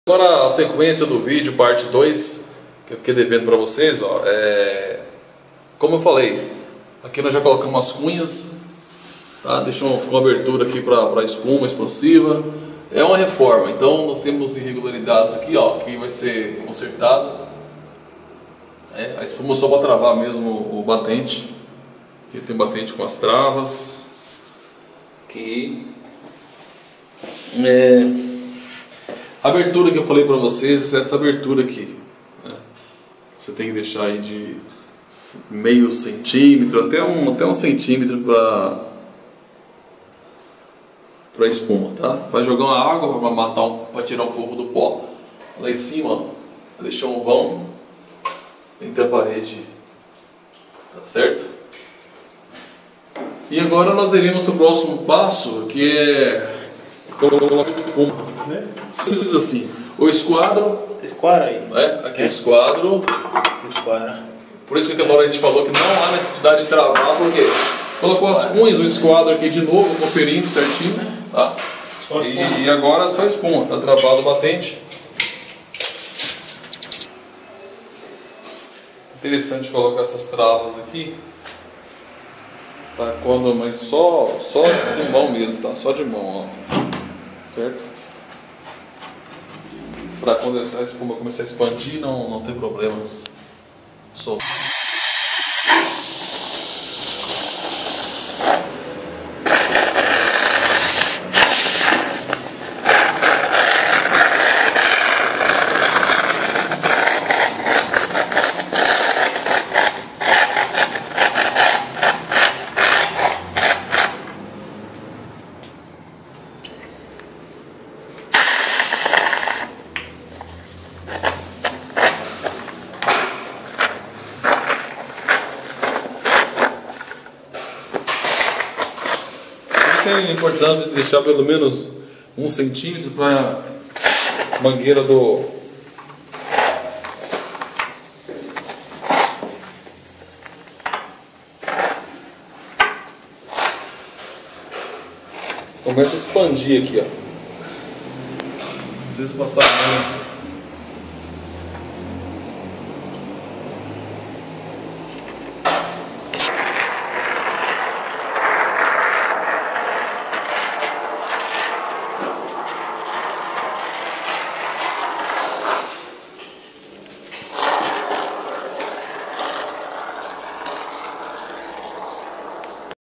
Agora a sequência do vídeo, parte 2, que eu fiquei devendo para vocês, ó, como eu falei, aqui nós já colocamos as cunhas, tá? Deixamos uma abertura aqui para espuma expansiva. É uma reforma, então nós temos irregularidades aqui, ó, que vai ser consertada. A espuma só para travar mesmo o batente. Aqui tem batente com as travas. Aqui. A abertura que eu falei para vocês é essa abertura aqui, né? Você tem que deixar aí de meio centímetro até um centímetro para espuma, tá? Vai jogar uma água para matar para tirar um pouco do pó. Lá em cima, ó, vai deixar um vão entre a parede, tá certo? E agora nós iremos para o próximo passo, que é simples assim, o esquadro. Esquadro aí. Aqui é esquadro. Esquadro. Por isso que aquela hora a gente falou que não há necessidade de travar, porque colocou as cunhas, o esquadro aqui de novo, conferindo certinho, tá? E agora só espuma, tá travado o batente. Interessante colocar essas travas aqui, tá? Mas só de mão mesmo, tá? Só de mão, ó. Certo? Para quando a espuma começar a expandir, não tem problema. Só. Tem a importância de deixar pelo menos 1 centímetro para a mangueira do começa a expandir aqui, ó. Não precisa passar a mão.